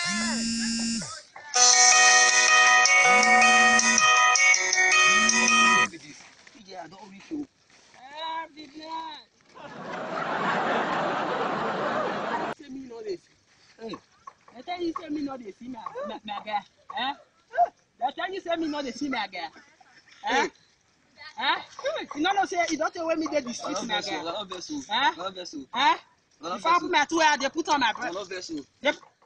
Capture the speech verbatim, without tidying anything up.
Yeah, I don't reach you. Ah, big man. Say me no dey see. Hey. They tell you say me no dey see my my, my guy. Eh? They tell you say me no dey see my guy. Eh? Eh? You know no say you don't tell when me dey the street my guy. I love vessel. Eh? I love vessel. Eh? I love If I put vessel. my two hair, they put on my I breast. love vessel. They